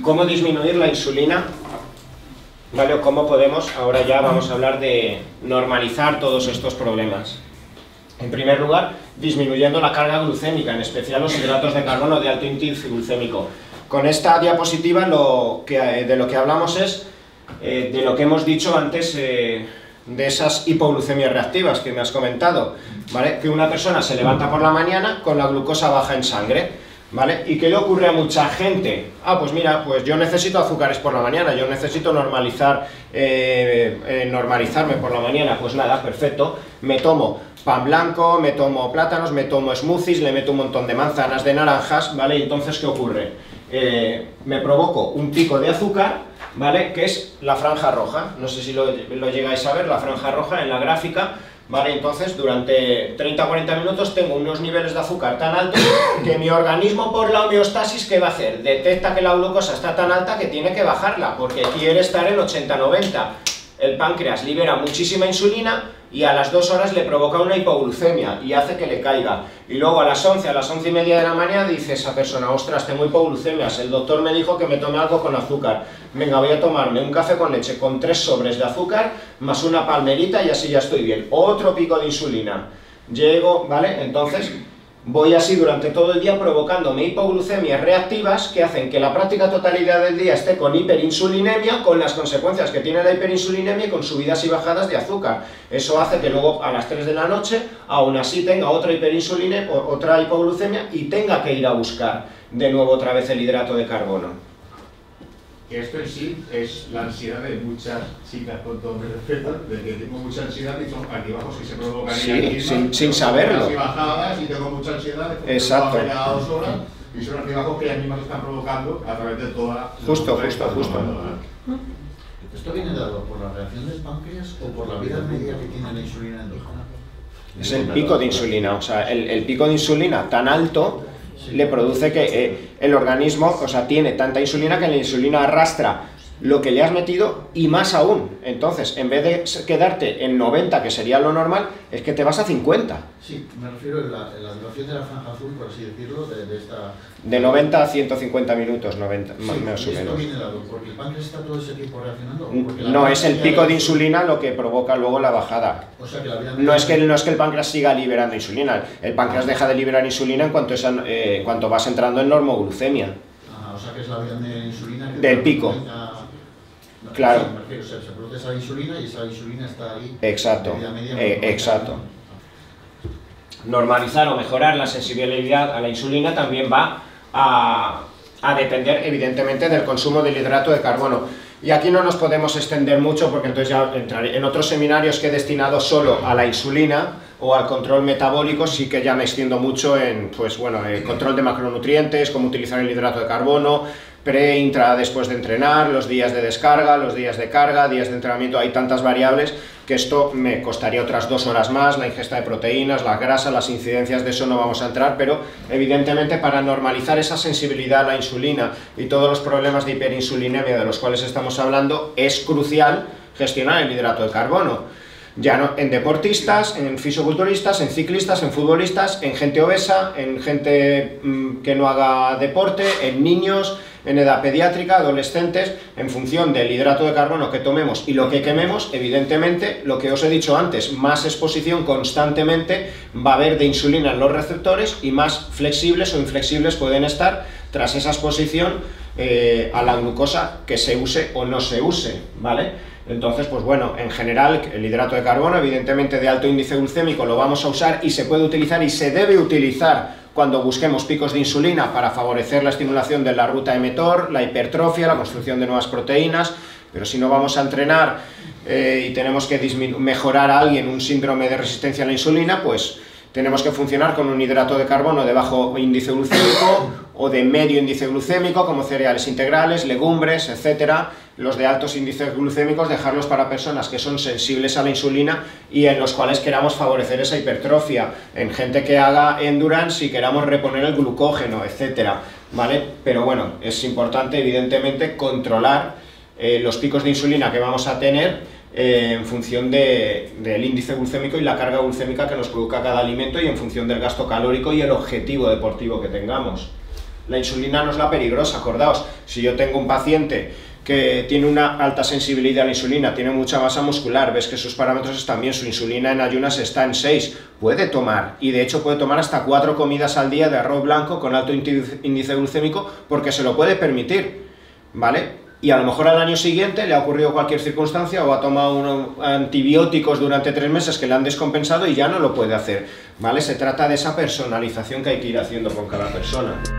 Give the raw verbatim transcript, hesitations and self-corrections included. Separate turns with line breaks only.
¿Cómo disminuir la insulina? ¿Vale? O cómo podemos, ahora ya vamos a hablar de normalizar todos estos problemas. En primer lugar, disminuyendo la carga glucémica, en especial los hidratos de carbono de alto índice glucémico. Con esta diapositiva lo que, de lo que hablamos es eh, de lo que hemos dicho antes, eh, de esas hipoglucemias reactivas que me has comentado, ¿vale? Que una persona se levanta por la mañana con la glucosa baja en sangre, ¿vale? ¿Y qué le ocurre a mucha gente? Ah, pues mira, pues yo necesito azúcares por la mañana, yo necesito normalizar, eh, eh, normalizarme por la mañana. Pues nada, perfecto, me tomo pan blanco, me tomo plátanos, me tomo smoothies, le meto un montón de manzanas, de naranjas, ¿vale? Y entonces, ¿qué ocurre? Eh, me provoco un pico de azúcar, ¿vale? Que es la franja roja, no sé si lo, lo llegáis a ver, la franja roja en la gráfica, ¿vale? Entonces, durante treinta a cuarenta minutos tengo unos niveles de azúcar tan altos que mi organismo, por la homeostasis, ¿qué va a hacer? Detecta que la glucosa está tan alta que tiene que bajarla, porque quiere estar en ochenta a noventa. El páncreas libera muchísima insulina y a las dos horas le provoca una hipoglucemia y hace que le caiga. Y luego a las once, a las once y media de la mañana dice esa persona: ostras, tengo hipoglucemias, el doctor me dijo que me tome algo con azúcar. Venga, voy a tomarme un café con leche con tres sobres de azúcar más una palmerita y así ya estoy bien. Otro pico de insulina. Llego, ¿vale? Entonces voy así durante todo el día provocándome hipoglucemias reactivas que hacen que la práctica totalidad del día esté con hiperinsulinemia, con las consecuencias que tiene la hiperinsulinemia y con subidas y bajadas de azúcar. Eso hace que luego a las tres de la noche aún así tenga otra hiperinsulinemia, otra hipoglucemia y tenga que ir a buscar de nuevo otra vez el hidrato de carbono.
Esto en sí es la ansiedad de muchas chicas, con todo mi respeto, de que tengo mucha ansiedad y son altibajos que se provocan
sí,
en la
sin, sin saberlo.
Y bajadas y tengo mucha ansiedad,
exacto.
De dos horas, y son altibajos que ellas mismas están provocando a través de toda...
Justo, justo, justo.
¿Esto viene dado por la reacción del páncreas o por la vida media que tiene la insulina endógena?
Es el pico de insulina, o sea, el, el pico de insulina tan alto le produce que eh, el organismo, o sea, tiene tanta insulina que la insulina arrastra lo que le has metido y más aún. Entonces, en vez de quedarte en noventa, que sería lo normal, es que te vas a cincuenta.
Sí, me refiero a la, la duración de la franja azul, por así decirlo, de, de esta...
De noventa a ciento cincuenta minutos, noventa,
sí,
más o menos.
¿Esto viene dado porque el páncreas está todo ese tiempo reaccionando?
No, es el pico de insulina lo que provoca luego la bajada.
O sea, que la vida
no, es que, no es que el páncreas siga liberando insulina, el páncreas deja de liberar insulina en cuanto, esa, eh, cuanto vas entrando en normoglucemia.
Ajá, o sea, que es la vida de insulina... Que
del pico.
Venga...
Claro.
Sí, me refiero, o sea, se produce esa insulina y esa insulina está ahí.
Exacto,
media, media,
eh, exacto. Normalizar o mejorar la sensibilidad a la insulina también va a, a depender evidentemente del consumo del hidrato de carbono. Y aquí no nos podemos extender mucho porque entonces ya entraré en otros seminarios que he destinado solo a la insulina o al control metabólico, sí que ya me extiendo mucho en, pues bueno, el control de macronutrientes, cómo utilizar el hidrato de carbono, pre, intra, después de entrenar, los días de descarga, los días de carga, días de entrenamiento. Hay tantas variables que esto me costaría otras dos horas más, la ingesta de proteínas, la grasa, las incidencias de eso no vamos a entrar, pero evidentemente para normalizar esa sensibilidad a la insulina y todos los problemas de hiperinsulinemia de los cuales estamos hablando, es crucial gestionar el hidrato de carbono. Ya no, en deportistas, en fisiculturistas, en ciclistas, en futbolistas, en gente obesa, en gente mmm, que no haga deporte, en niños, en edad pediátrica, adolescentes, en función del hidrato de carbono que tomemos y lo que quememos, evidentemente, lo que os he dicho antes, más exposición constantemente va a haber de insulina en los receptores y más flexibles o inflexibles pueden estar tras esa exposición eh, a la glucosa que se use o no se use, ¿vale? Entonces, pues bueno, en general el hidrato de carbono, evidentemente de alto índice glucémico, lo vamos a usar y se puede utilizar y se debe utilizar cuando busquemos picos de insulina para favorecer la estimulación de la ruta emetor, la hipertrofia, la construcción de nuevas proteínas, pero si no vamos a entrenar eh, y tenemos que mejorar a alguien un síndrome de resistencia a la insulina, pues tenemos que funcionar con un hidrato de carbono de bajo índice glucémico o de medio índice glucémico, como cereales integrales, legumbres, etcétera. Los de altos índices glucémicos dejarlos para personas que son sensibles a la insulina y en los cuales queramos favorecer esa hipertrofia, en gente que haga endurance y queramos reponer el glucógeno, etcétera, ¿vale? Pero bueno, es importante evidentemente controlar eh, los picos de insulina que vamos a tener Eh, en función de, del índice glucémico y la carga glucémica que nos provoca cada alimento y en función del gasto calórico y el objetivo deportivo que tengamos. La insulina no es la peligrosa, acordaos, si yo tengo un paciente que tiene una alta sensibilidad a la insulina, tiene mucha masa muscular, ves que sus parámetros están bien, su insulina en ayunas está en seis, puede tomar, y de hecho puede tomar hasta cuatro comidas al día de arroz blanco con alto índice glucémico porque se lo puede permitir, ¿vale? Y a lo mejor al año siguiente le ha ocurrido cualquier circunstancia o ha tomado unos antibióticos durante tres meses que le han descompensado y ya no lo puede hacer, ¿vale? Se trata de esa personalización que hay que ir haciendo con cada persona.